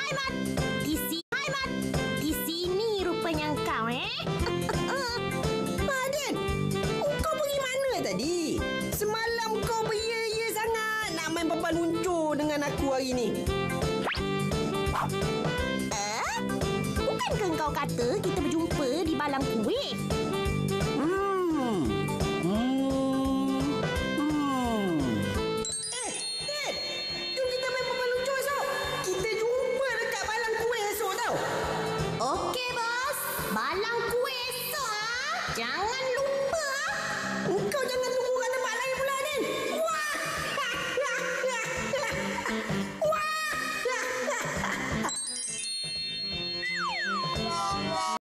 Di sini rupanya kau, Maden, kau pergi mana tadi? Semalam kau beria-ia sangat nak main papan luncur dengan aku hari ni. Bukankah kau kata kita berjumpa di balang kuih? Dad, jom kita main papan luncur esok. Kita jumpa dekat balang kuih esok tau. Okey, bos. Balang kuih esok, Jangan lupa, Kau jangan tunggu kat tempat lain pula, Den.